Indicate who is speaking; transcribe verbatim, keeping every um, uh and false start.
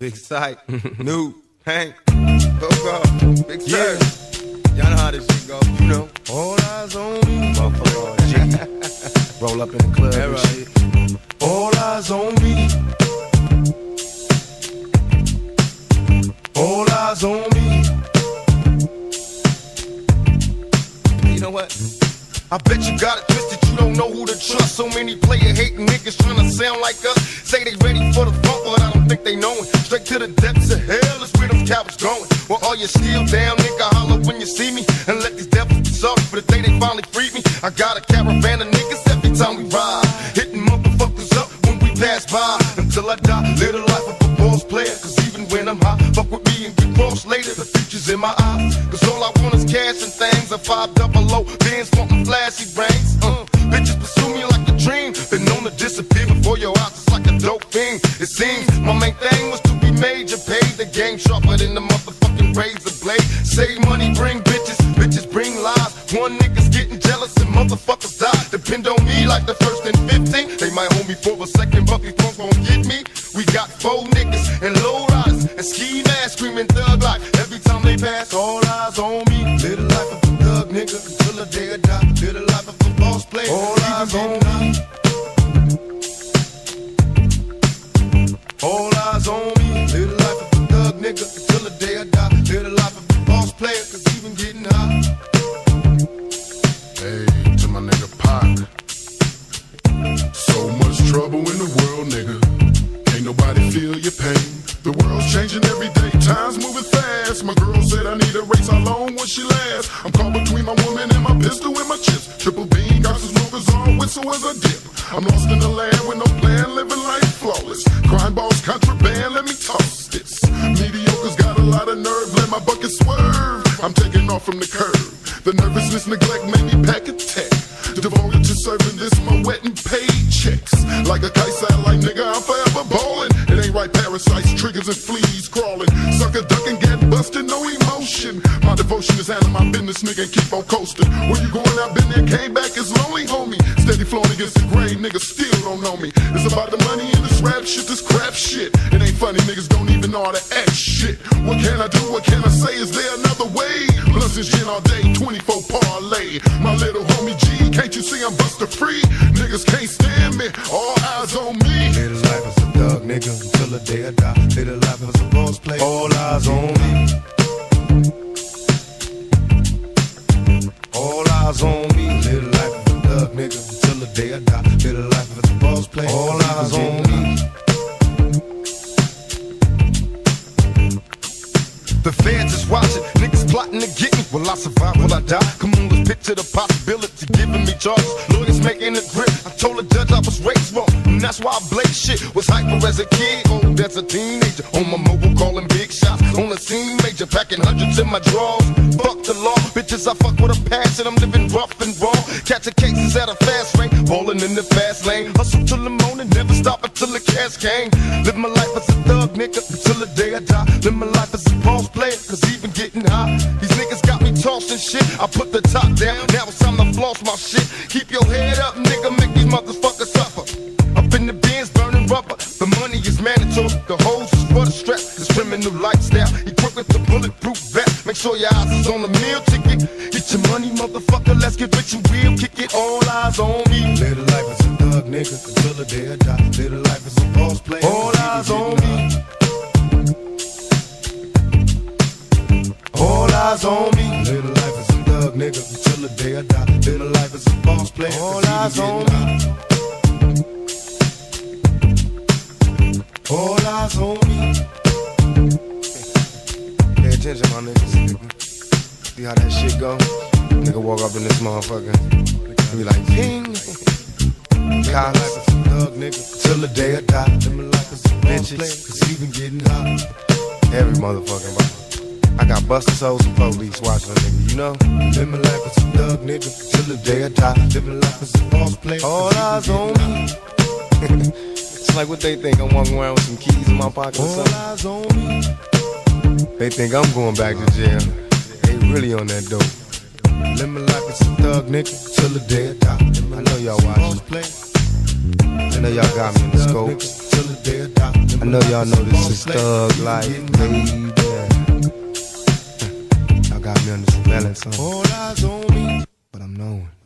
Speaker 1: Big Sight, New, Hank, Coco, Big Sir. Y'all know how this shit go. You know. All eyes on me. Motherfucker, G. Roll up in the club and shit. All eyes on me. All eyes on me. You know what? I bet you got it twisted, you don't know who to trust. So many player hating niggas trying to sound like us. Say they ready for the funk, but I don't think they know it. Straight to the depths of hell is where them cowards going. Well, all you still down, nigga, holler when you see me. And let these devils be sorry for the day they finally freed me. I got a caravan of niggas every time we ride, hitting motherfuckers up when we pass by. Until I die, live the life of a boss player. Cause even when I'm high, fuck with me and get crossed later. The future's in my eyes. Cause all I want is cash and things. A five double O, bands funkin' flashy brains. Uh, bitches pursue me like a dream. Been known to disappear before your eyes, it's like a dope thing. It seems my main thing was to be major. Paid the game sharper than the motherfucking razor blade. Save money, bring bitches, bitches bring lies. One nigga's getting jealous and motherfuckers die. Depend on me like the first and fifteen. They might hold me for a second, but these folks won't get me. We got four niggas and low riders and ski masks screaming thug life. Every time they pass, all eyes on me. Live the life of a thug nigga until the day I die. Live the life of a boss player. All eyes on me. All eyes on me. Live the life of a thug nigga until the day I die. Live the life of a boss player, cause even getting high.
Speaker 2: Hey, to my nigga Pac. So much trouble in the world, nigga. Ain't nobody feel your pain. The world's changing every day, time's moving fast. My girl said I need a race, how long will she last? I'm caught between my woman and my pistol and my chips. Triple beam, got some smokers on, whistle as I dip. I'm lost in the land with no plan, living life flawless. Crime balls, contraband, let me toss this. Mediocre's got a lot of nerve, let my bucket swerve. I'm taking off from the curb. The nervousness, neglect made me pack a tech. Devoted to serving this, my wet and paid checks. Like a kite satellite, nigga, I'm forever ballin'. It ain't right, parasites, triggers and fleas crawling. Sucker ducking, get busted, no emotion. My devotion is handling my business, nigga, and keep on coasting. Where you going, I've been there, came back, it's lonely, homie. Steady flowing against the grain, niggas still don't know me. It's about the money and this rap shit, this crap shit. It ain't funny, niggas don't even know how to act shit. What can I do, what can I say, is there another way? Blunts and gin all day, twenty-four parlay. My little homie G, can't you see I'm buster free? Niggas can't stand me, all eyes on me.
Speaker 1: Live the life as a thug nigga until the day I die. Live the life as a boss player, all eyes on me. All eyes on me. Live the life as a thug nigga until the day I die. Live the life as a boss player, all eyes on me. The feds is watching, niggas plotting to get me. Will I survive, will I die? Come on, let's picture the possibility, giving me charges. Lawyers making a grip, I told the judge I was raised wrong, and that's why I blaze shit. Was hyper as a kid, old as a teenager. On my mobile calling big shots, on the scene major. Packing hundreds in my drawers, fuck the law. Bitches, I fuck with a passion, I'm living rough and raw. Catching cases at a fast rate, balling in the fast lane. Hustle till the morning, never stop until the cash came. Live my life as a thug nigga until the day I die. Live my life as a boss player, cause even getting high. These niggas got me tossing shit. I put the top down, now it's time to floss my shit. Keep your head up, nigga, make these motherfuckers suffer. Up in the bins, burning rubber. The money is mandatory, the hoes is for the strap. This criminal lifestyle, equipped with the bulletproof vest. Make sure your eyes is on the meal ticket. Get your money, motherfucker, let's get rich and real. Kick it, all eyes on me. Live the life as a thug nigga until the day I die. Live the life as a boss player, all eyes on me. All eyes on me. Live the life as a thug nigga until the day I die. Live the life as a boss player, all eyes on me. All eyes on me. Pay attention, my niggas. See how that shit go? Nigga walk up in this motherfucker, be like, ping. Live life as a thug nigga till the day I die. Live my life as a bitches, cause even getting high. Every motherfucking body. I got busted souls and police watching a nigga, you know? Live my life as a thug nigga till the day I die. Live my life as a boss player, all eyes on me. It's like what they think, I'm walking around with some keys in my pocket or something. All eyes on me. They think I'm going back to jail. They really on that dope. Live my life as a thug nigga till the day I die. I know y'all watching. I know y'all got me in the scope. Till the day I die.
Speaker 3: I know y'all know this is Thug Life, baby. Y'all got me under surveillance, huh?
Speaker 1: All eyes on me,
Speaker 3: But I'm knowing.